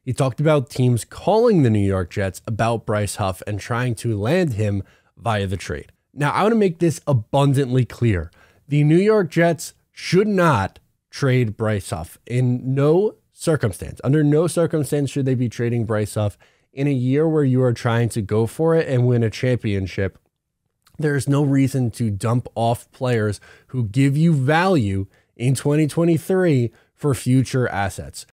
He talked about teams calling the New York Jets about Bryce Huff and trying to land him via the trade. Now, I want to make this abundantly clear. The New York Jets should not trade Bryce Huff in no circumstance. Under no circumstance should they be trading Bryce Huff in a year where you are trying to go for it and win a championship. There is no reason to dump off players who give you value in 2023 for future assets.